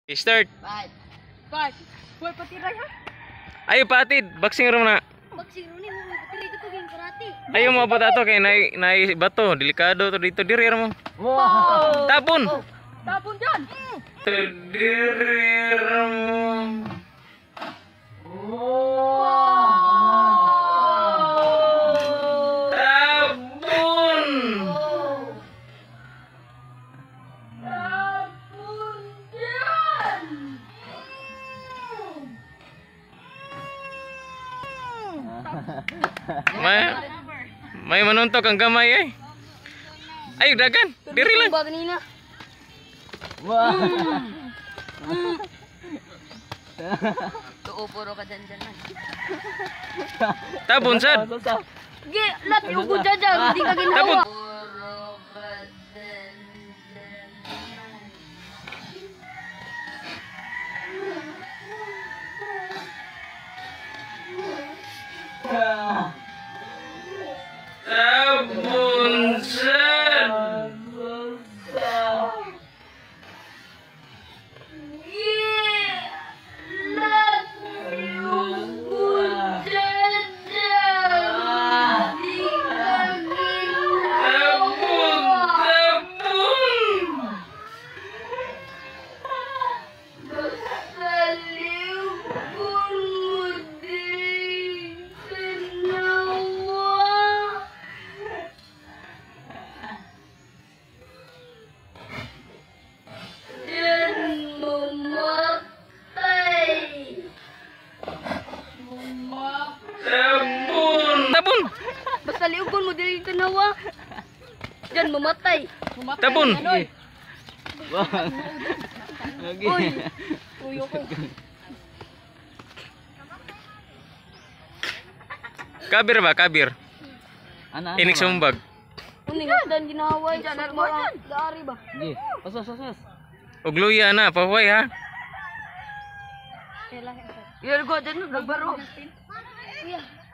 Start. Fight. Fight. Boy, patiray ha? Ayo patid, boxing room na. Boxing room ni mo patiray ka to game karate. Ayo mo ba ato kay nai bato, delikado to dito diri mo. Wow. Tapon. Tapon diyan. Diri mo. May manuntok ang gamay ay. Ayo dagan, diri lang. Ba kanina? Wah. Tuo puro ka dyan man. Tabon sad. Ge, lat yung gudjajag, di ka Tabon. ginawa. Tabon sad. Tabon. Basta liugon mo diri tanawa. Diyan mamatay. Tabon. Wah. Lagi. Uy. Uy, okay. Kabir ba, kabir. Ana. Inik sumbag. Uning dan ginaway diyan dari ba? Gi. Pas. Og luya na, pahuway ha. Yun ko din nagbaro. Iya.